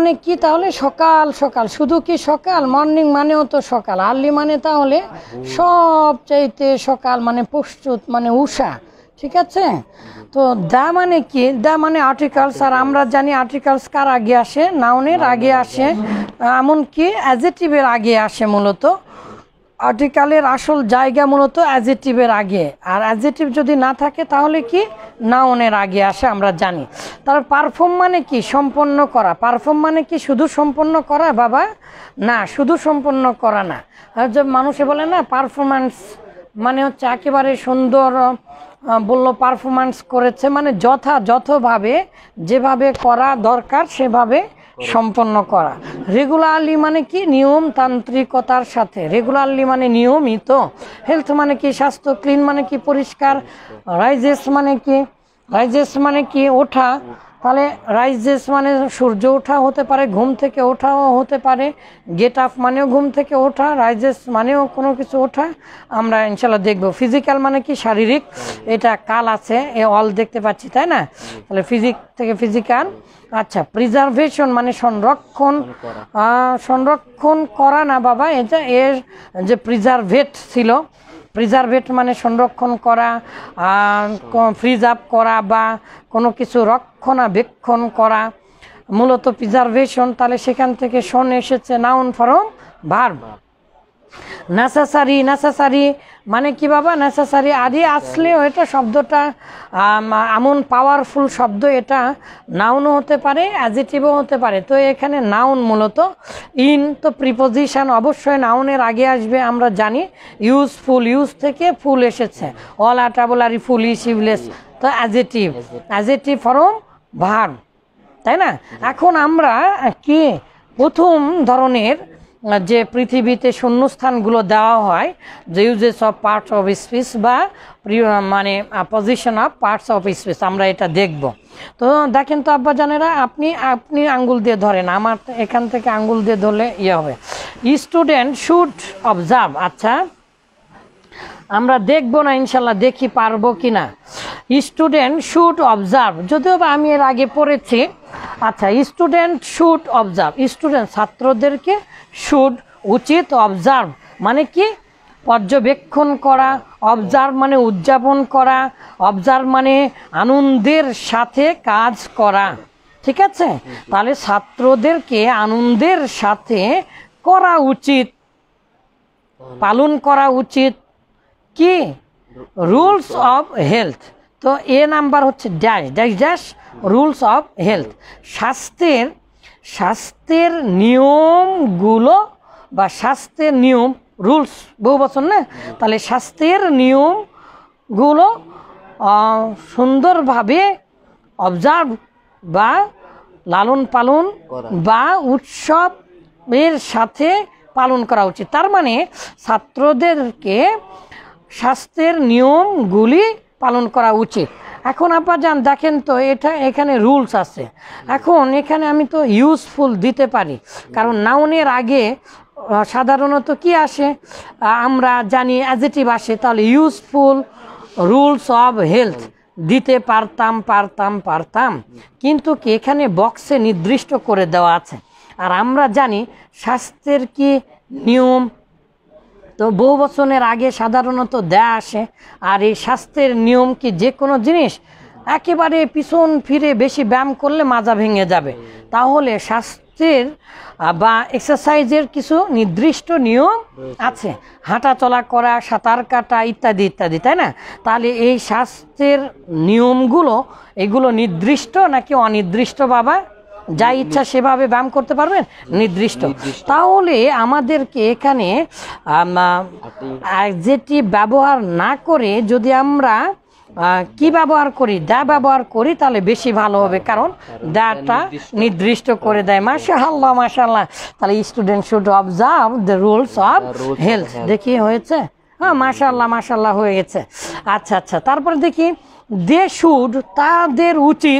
মানে কি তাহলে সকাল সকাল, শুধু কি সকাল, মর্নিং মানেও তো সকাল, আর্লি মানে তাহলে সবচাইতে সকাল, মানে প্রস্তুত, মানে উষা, ঠিক আছে। তো দা মানে কি, দা মানে আর্টিকেলস, আর আমরা জানি আর্টিকেলস কার আগে আসে, নাউনের আগে আসে, এমনকি অ্যাডজেক্টিভের আগে আসে। মূলত আর্টিকেলের আসল জায়গা মূলত অ্যাডজেক্টিভের আগে, আর অ্যাডজেক্টিভ যদি না থাকে তাহলে কি নাউনের আগে আসে, আমরা জানি। তার পারফর্ম মানে কি, সম্পন্ন করা। পারফর্ম মানে কি শুধু সম্পন্ন করা বাবা, না, শুধু সম্পন্ন করা না। আর যে মানুষে বলে না পারফরম্যান্স মানে হচ্ছে একেবারে সুন্দর বললো পারফরম্যান্স করেছে, মানে যথাযথভাবে যেভাবে করা দরকার সেভাবে সম্পন্ন করা। রেগুলারলি মানে কি নিয়মতান্ত্রিকতার সাথে, রেগুলারলি মানে নিয়মিত। হেলথ মানে কি স্বাস্থ্য, ক্লিন মানে কি পরিষ্কার, রাইজেস মানে কি, রাইজেস মানে কি ওঠা, তাহলে রাইজেস মানে সূর্য ওঠা হতে পারে, ঘুম থেকে ওঠাও হতে পারে, গেট আপ মানেও ঘুম থেকে ওঠা, রাইজেস মানেও কোনো কিছু ওঠা, আমরা ইনশাল্লাহ দেখবো। ফিজিক্যাল মানে কি শারীরিক, এটা কাল আছে, এ অল দেখতে পাচ্ছি তাই না, তাহলে ফিজিক থেকে ফিজিক্যাল। আচ্ছা, প্রিজার্ভেশন মানে সংরক্ষণ, সংরক্ষণ করা না বাবা, এটা এর যে প্রিজার্ভেট ছিল, প্রিজার্ভেট মানে সংরক্ষণ করা, ফ্রিজ আপ করা বা কোনো কিছু রক্ষণাবেক্ষণ করা, মূলত প্রিজার্ভেশন। তাহলে সেখান থেকে শোন এসেছে, noun form verb. Necessary, necessary মানে কি বাবা, নেসেসারি আদি আসলেও এটা শব্দটা এমন পাওয়ারফুল শব্দ, এটা নাউনও হতে পারে অ্যাডজেক্টিভও হতে পারে। তো এখানে নাউন মূলত ইন, তো প্রিপোজিশন অবশ্যই নাউনের আগে আসবে, আমরা জানি। ইউজফুল, ইউজ থেকে ফুল এসেছে, অল আটাবলারি, ফুলিশ, ইউলেস, তো অ্যাডজেক্টিভ, অ্যাডজেক্টিভ ফর্ম ভার্ব, তাই না। এখন আমরা কি প্রথম ধরনের যে পৃথিবীতে শূন্যস্থানগুলো দেওয়া হয়, যে uses of parts of speech বা মানে position of parts of speech, আমরা এটা দেখব। তো দেখেন তো আব্বাজানেরা, আপনি আঙ্গুল দিয়ে ধরেন, আমার এখান থেকে আঙ্গুল দিয়ে ধরলে ইয়ে হবে। স্টুডেন্ট শুড অবজার্ভ, আচ্ছা আমরা দেখবো না ইনশাল্লাহ, দেখি পারবো কি না। স্টুডেন্ট শুড অবজার্ভ, যদিও বা আমি এর আগে পড়েছি। আচ্ছা, স্টুডেন্ট শুড অবজার্ভ, স্টুডেন্ট ছাত্রদেরকে, শুড উচিত, অবজার্ভ মানে কি পর্যবেক্ষণ করা, অবজার্ভ মানে উদযাপন করা, অবজার্ভ মানে আনন্দের সাথে কাজ করা, ঠিক আছে। তাহলে ছাত্রদেরকে আনন্দের সাথে করা উচিত, পালন করা উচিত কি রুলস অফ হেলথ। তো এ নাম্বার হচ্ছে dash dash dash rules of health, স্বাস্থ্যের নিয়মগুলো বা স্বাস্থ্যের নিয়ম, রুলস বহু বছর না, তাহলে স্বাস্থ্যের নিয়মগুলো সুন্দরভাবে অবজার্ভ বা লালন পালন বা উৎসবের সাথে পালন করা উচিত। তার মানে ছাত্রদেরকে স্বাস্থ্যের নিয়মগুলি পালন করা উচিত। এখন আপনারা যান দেখেন তো, এটা এখানে রুলস আছে। এখন এখানে আমি তো ইউজফুল দিতে পারি, কারণ নাউনের আগে সাধারণত কি আসে, আমরা জানি অ্যাডজেক্টিভ আসে, তাহলে ইউজফুল, রুলস অফ হেলথ দিতে পারতাম, কিন্তু কি এখানে বক্সে নির্দিষ্ট করে দেওয়া আছে। আর আমরা জানি স্বাস্থ্যের কি নিয়ম, তো বহু বছরের আগে সাধারণত দেয়া আসে। আর এই স্বাস্থ্যের নিয়ম কি যে কোনো জিনিস একেবারে পিছন ফিরে বেশি ব্যায়াম করলে মাজা ভেঙে যাবে, তাহলে স্বাস্থ্যের বা এক্সারসাইজের কিছু নির্দিষ্ট নিয়ম আছে, হাঁটা চলা করা, সাঁতার কাটা ইত্যাদি ইত্যাদি, তাই না। তাহলে এই স্বাস্থ্যের নিয়মগুলো এগুলো নির্দিষ্ট নাকি অনির্দিষ্ট বাবা, যা ইচ্ছা সেভাবে ব্যায়াম করতে পারবেন, নির্দিষ্ট। তাহলে আমাদেরকে এখানে অ্যাডজেক্টিভ ব্যবহার না করে যদি আমরা কি ব্যবহার করি, দা ব্যবহার করি, তাহলে বেশি ভালো হবে, কারণ দাটা নির্দিষ্ট করে দেয়। মাশাআল্লাহ মাশাআল্লাহ। তাহলে student should observe the rules of health, দেখি হয়েছে, হ্যাঁ মাশাআল্লাহ মাশাআল্লাহ হয়ে গেছে। আচ্ছা আচ্ছা, তারপরে দেখি দে শুড, তাদের উচিত,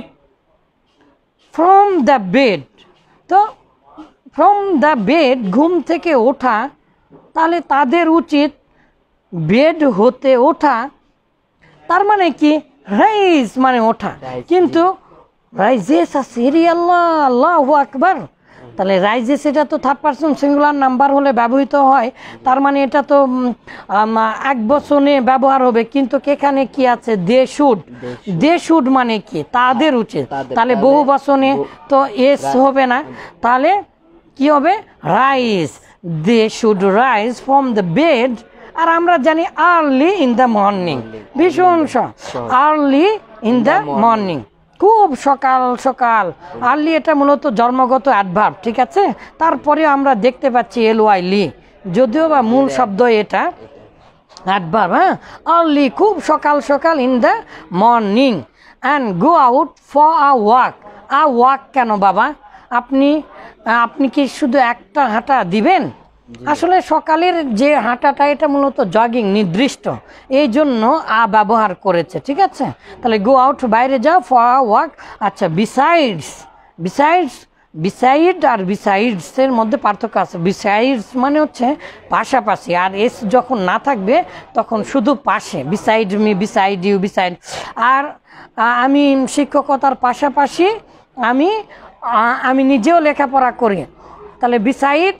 ফ্রম দ্য বেড, তো ফ্রম দ্য বেড ঘুম থেকে ওঠা, তাহলে তাদের উচিত বেড হতে ওঠা, তার মানে কি রাইজ মানে ওঠা, কিন্তু রাইজেস আছে, আল্লাহ আল্লাহু আকবার, তাহলে রাইজেস এটা তো থার্ড পারসন সিঙ্গুলার নাম্বার হলে ব্যবহৃত হয়, তার মানে এটা তো এক বচনে ব্যবহার হবে। কিন্তু এখানে কি আছে, দে শুড, দে শুড মানে কি তাদের উচিত, তাহলে বহু বচনে তো এস হবে না, তাহলে কি হবে rise, they should rise from the bed. আর আমরা জানি আর্লি ইন দ্য মর্নিং, ভীষণ আর্লি ইন দ্য মর্নিং, খুব সকাল সকাল। আর্লি এটা মূলত জন্মগত অ্যাডভার্ব, ঠিক আছে। তারপরে আমরা দেখতে পাচ্ছি এলওয়াই লি, যদিও বা মূল শব্দ এটা অ্যাডভার্ব। হ্যাঁ, আর্লি খুব সকাল সকাল, in the morning, and go out for a walk. A walk কেন বাবা, আপনি কি শুধু একটা হাঁটা দিবেন? আসলে সকালের যে হাঁটাটা এটা মূলত জগিং, নির্দিষ্ট, এই জন্য ব্যবহার করেছে, ঠিক আছে। তাহলে গো আউট বাইরে যাও, ফর ওয়াক। আচ্ছা, বিসাইডস, বিসাইড আর বিসাইডস এর মধ্যে পার্থক্য আছে। বিসাইডস মানে হচ্ছে পাশাপাশি, আর এস যখন না থাকবে তখন শুধু পাশে, beside me, beside you, beside. আর আমি শিক্ষকতার পাশাপাশি আমি নিজেও লেখাপড়া করি, তাহলে বিসাইড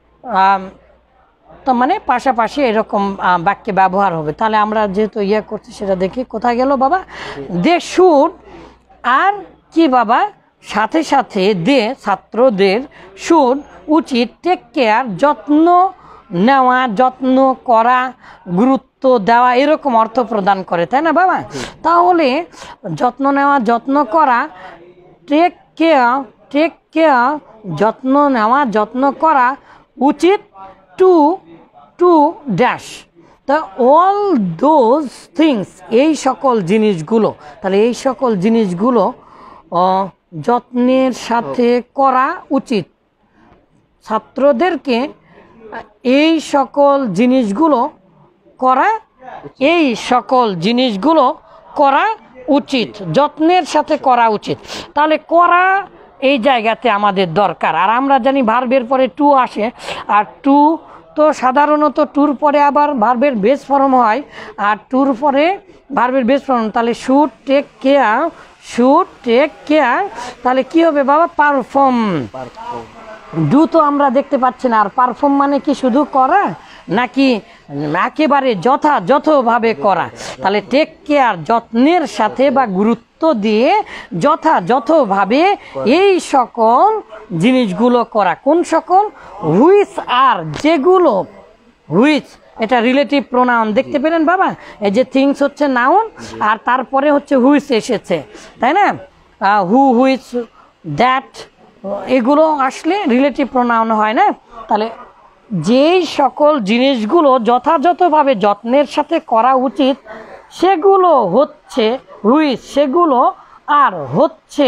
তো মানে পাশাপাশি, এরকম বাক্যে ব্যবহার হবে। তাহলে আমরা যেহেতু করছি সেটা দেখি, কোথায় গেল বাবা, দে শুড, আর কি বাবা, সাথে সাথে দে ছাত্রদের, শুড উচিত, টেক কেয়ার যত্ন নেওয়া, যত্ন করা, গুরুত্ব দেওয়া, এরকম অর্থ প্রদান করে, তাই না বাবা। তাহলে যত্ন নেওয়া, যত্ন করা, টেক কেয়ার যত্ন নেওয়া, যত্ন করা উচিত, টু ড্যাশ তা অল দোজ থিংস, এই সকল জিনিসগুলো। তাহলে এই সকল জিনিসগুলো যত্নের সাথে করা উচিত, ছাত্রদেরকে এই সকল জিনিসগুলো করা উচিত, যত্নের সাথে করা উচিত। তাহলে করা এই জায়গাতে আমাদের দরকার। আর আমরা জানি ভার্বের পরে টু আসে, আর টু তো সাধারণত টুর পরে আবার ভার্বের বেস ফর্ম হয়, আর টুর পরে ভার্বের বেস ফর্ম। তাহলে শুড টেক কেয়ার, তাহলে কি হবে বাবা, পারফর্ম। ডু তো আমরা দেখতে পাচ্ছি না, আর পারফর্ম মানে কি শুধু করা নাকি একেবারে যথাযথভাবে করা। তাহলে টেক কেয়ার যত্নের সাথে বা গুরুত্ব দিয়ে যথাযথভাবে এই সকল জিনিসগুলো করা। কোন সকল, হুইচ আর, যেগুলো, হুইচ এটা রিলেটিভ প্রোনাউন, দেখতে পেলেন বাবা, এই যে থিংস হচ্ছে নাউন, আর তারপরে হচ্ছে হুইচ এসেছে, তাই না। হু, হুইচ, দ্যাট, এগুলো আসলে রিলেটিভ প্রোনাউন হয় না। তাহলে যেই সকল জিনিসগুলো যথাযথভাবে যত্নের সাথে করা উচিত সেগুলো হচ্ছে হুইচ, সেগুলো আর হচ্ছে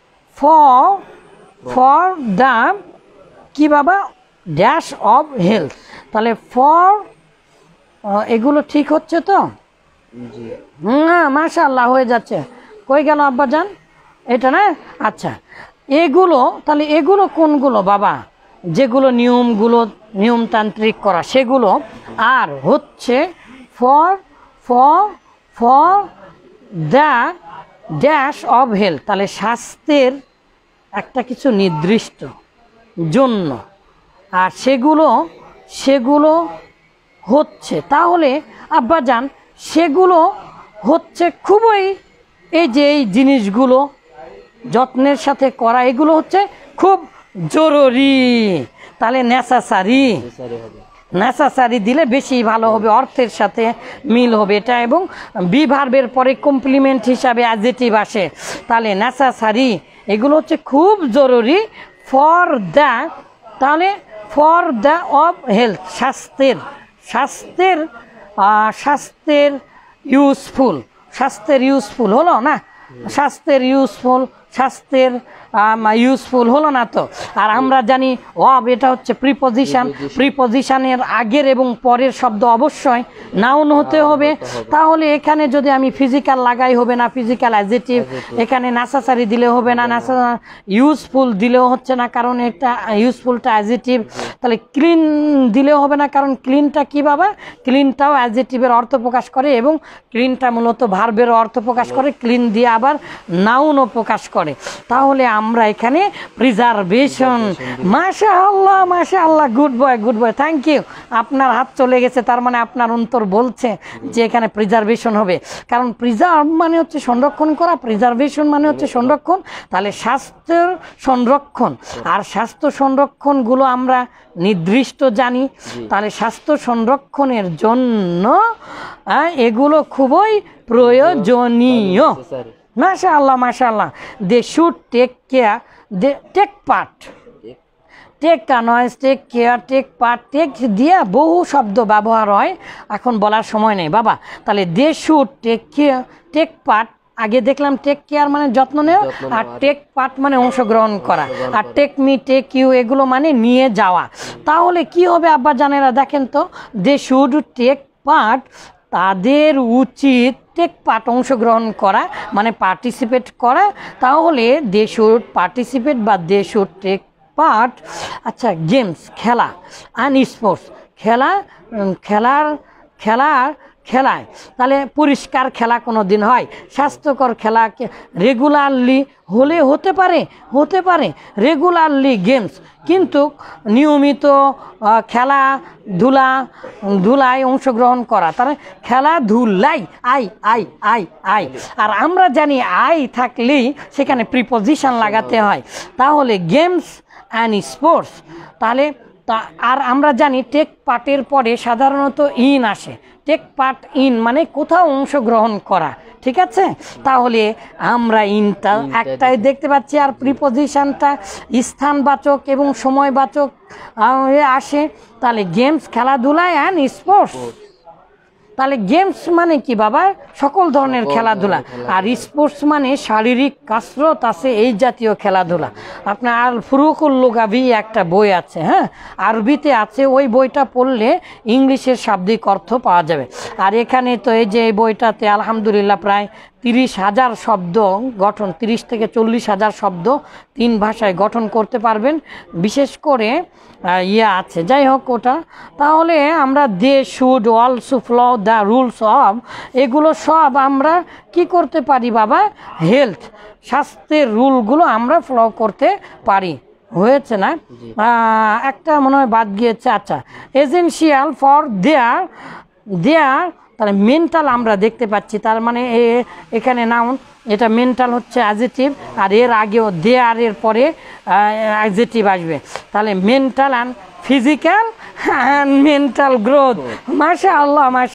ফর দ্য কি বাবা, ড্যাশ অফ হেলথ। তাহলে ফর, এগুলো ঠিক হচ্ছে তো? হ্যাঁ, মাশাআল্লাহ, হয়ে যাচ্ছে। কই গেল আব্বাজান, এটা না? আচ্ছা, এগুলো, তাহলে এগুলো কোনগুলো বাবা, যেগুলো নিয়মতান্ত্রিক করা সেগুলো, আর হচ্ছে for the dash of health, তাহলে স্বাস্থ্যের একটা কিছু নির্দিষ্ট জন্য, আর সেগুলো হচ্ছে, তাহলে আব্বাজান সেগুলো হচ্ছে খুবই, এই যে এই জিনিসগুলো যত্নের সাথে করা, এগুলো হচ্ছে খুব জরুরি। তাহলে নেসেসারি দিলে বেশি ভালো হবে, অর্থের সাথে মিল হবে এটা, এবং বি ভার্বের পরে কমপ্লিমেন্ট হিসাবে অ্যাডজেক্টিভ আসে। তাহলে নেসেসারি, এগুলো হচ্ছে খুব জরুরি, ফর দ্য, তাহলে ফর দ্য অফ হেলথ, স্বাস্থ্যের ইউজফুল হলো না, স্বাস্থ্যের ইউজফুল হলো না তো। আর আমরা জানি অব, এটা হচ্ছে প্রিপজিশনের আগের এবং পরের শব্দ অবশ্যই নাউন হতে হবে। তাহলে এখানে যদি আমি ফিজিক্যাল লাগাই হবে না, ফিজিক্যাল অ্যাডজেক্টিভ, এখানে নেসেসারি দিলে হবে না, ইউজফুল দিলেও হচ্ছে না, কারণ এটা ইউজফুলটা অ্যাডজেক্টিভ। তাহলে ক্লিন দিলেও হবে না, কারণ ক্লিনটা কি বাবা, ক্লিনটাও অ্যাডজেক্টিভের অর্থ প্রকাশ করে, এবং ক্লিনটা মূলত ভার্বের অর্থ প্রকাশ করে, ক্লিন দিয়ে আবার নাউনও প্রকাশ করে। তাহলে আমরা এখানে প্রিজার্ভেশন। মাশাআল্লাহ, গুড বয়, থ্যাংক ইউ। আপনার হাত চলে গেছে, তার মানে আপনার অন্তর বলছে যে এখানে প্রিজার্ভেশন হবে, কারণ প্রিজার্ভ মানে হচ্ছে সংরক্ষণ করা, প্রিজার্ভেশন মানে হচ্ছে সংরক্ষণ। তাহলে স্বাস্থ্যের সংরক্ষণ, আর স্বাস্থ্য সংরক্ষণগুলো আমরা নির্দিষ্ট জানি। তাহলে স্বাস্থ্য সংরক্ষণের জন্য এগুলো খুবই প্রয়োজনীয়। মাশাআল্লাহ, they should take care, they take part, take নয় take care, take part, take দিয়ে বহু শব্দ ব্যবহার হয়, এখন বলার সময় নেই বাবা। তাহলে they should take care, take part, আগে দেখলাম টেক কেয়ার মানে যত্ন নেওয়া, আর টেক পার্ট মানে অংশগ্রহণ করা, আর টেক মি, টেক ইউ এগুলো মানে নিয়ে যাওয়া। তাহলে কি হবে আব্বা জানেরা, দেখেন তো, দে শুড টেক পার্ট, তাদের উচিত টেক পার্ট অংশগ্রহণ করা মানে পার্টিসিপেট করা। তাহলে দে শুড পার্টিসিপেট বা দে শুড টেক পার্ট। আচ্ছা, গেমস খেলা, অ্যান্ড স্পোর্টস খেলায়, তাহলে পরিষ্কার খেলা কোনো দিন হয়, স্বাস্থ্যকর খেলা রেগুলারলি হতে পারে রেগুলারলি গেমস, কিন্তু নিয়মিত খেলাধুলায় অংশগ্রহণ করা, তাহলে খেলাধুলাই আই। আর আমরা জানি আই থাকলেই সেখানে প্রিপজিশন লাগাতে হয়, তাহলে গেমস অ্যান্ড স্পোর্টস। তাহলে আর আমরা জানি টেক পার্টের পরে সাধারণত ইন আসে, টেক পার্ট ইন মানে কোথাও অংশগ্রহণ করা, ঠিক আছে। তাহলে আমরা ইনটা একটাই দেখতে পাচ্ছি, আর প্রিপজিশনটা স্থানবাচক এবং সময়বাচক আসে। তাহলে গেমস খেলাধুলায় অ্যান্ড স্পোর্টস। তাহলে গেমস মানে কি বাবা, সকল ধরনের খেলাধুলা, আর স্পোর্টস মানে শারীরিক কাসরত আছে এই জাতীয় খেলাধুলা। আপনার আল ফুরুকুল লুগাভি একটা বই আছে, হ্যাঁ, আরবিতে আছে, ওই বইটা পড়লে ইংলিশের শাব্দিক অর্থ পাওয়া যাবে। আর এখানে তো এই যে এই বইটাতে আলহামদুলিল্লাহ প্রায় 30,000 শব্দ গঠন, 30 থেকে 40,000 শব্দ 3 ভাষায় গঠন করতে পারবেন, বিশেষ করে আছে, যাই হোক ওটা। তাহলে আমরা they should also follow the rules of, এগুলো সব আমরা কি করতে পারি বাবা, হেলথ, স্বাস্থ্যের রুলগুলো আমরা ফলো করতে পারি। হয়েছে না? একটা মনে হয় বাদ গিয়েছে। আচ্ছা, এসেনশিয়াল ফর দেয়ার, তাহলে মেন্টাল আমরা দেখতে পাচ্ছি, তার মানে এখানে নাউন, এটা মেন্টাল হচ্ছে অ্যাডজেক্টিভ, আর এর আগেও দেয়ার এর পরে অ্যাডজেক্টিভ আসবে। তাহলে mental and physical and mental growth. মাশাআল্লাহ।